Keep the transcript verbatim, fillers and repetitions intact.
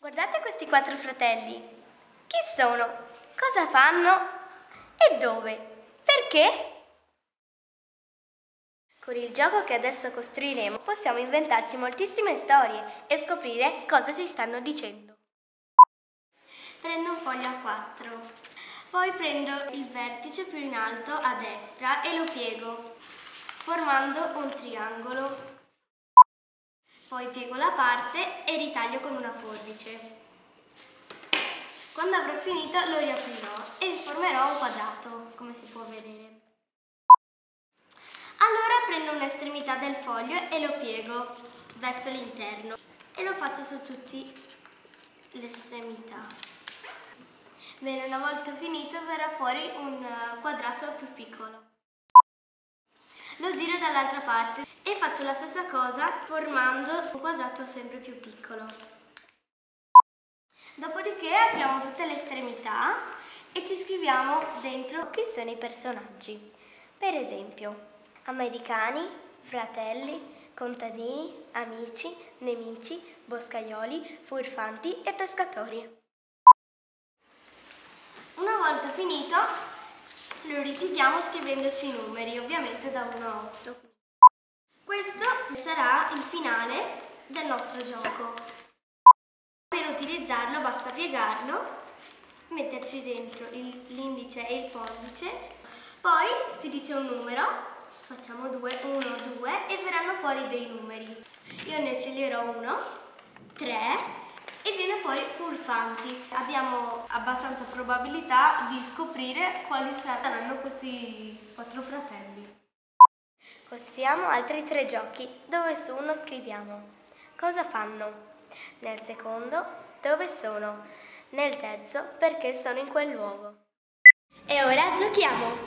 Guardate questi quattro fratelli. Chi sono? Cosa fanno? E dove? Perché? Con il gioco che adesso costruiremo possiamo inventarci moltissime storie e scoprire cosa si stanno dicendo. Prendo un foglio a quattro, poi prendo il vertice più in alto a destra e lo piego, formando un triangolo. Poi piego la parte e ritaglio con una forbice. Quando avrò finito lo riaprirò e formerò un quadrato, come si può vedere. Allora prendo un'estremità del foglio e lo piego verso l'interno e lo faccio su tutte le estremità. Bene, una volta finito verrà fuori un quadrato più piccolo. Lo giro dall'altra parte e faccio la stessa cosa formando un quadrato sempre più piccolo. Dopodiché apriamo tutte le estremità e ci scriviamo dentro chi sono i personaggi. Per esempio, americani, fratelli, contadini, amici, nemici, boscaioli, furfanti e pescatori. Una volta finito lo ripieghiamo scrivendoci i numeri, ovviamente da uno a otto. Questo sarà il finale del nostro gioco. Per utilizzarlo basta piegarlo, metterci dentro l'indice e il pollice, poi si dice un numero, facciamo due, uno, due e verranno fuori dei numeri. Io ne sceglierò uno, tre e viene fuori furfanti. Abbiamo abbastanza probabilità di scoprire quali saranno questi quattro fratelli. Costruiamo altri tre giochi dove su uno scriviamo cosa fanno, nel secondo dove sono, nel terzo perché sono in quel luogo. E ora giochiamo!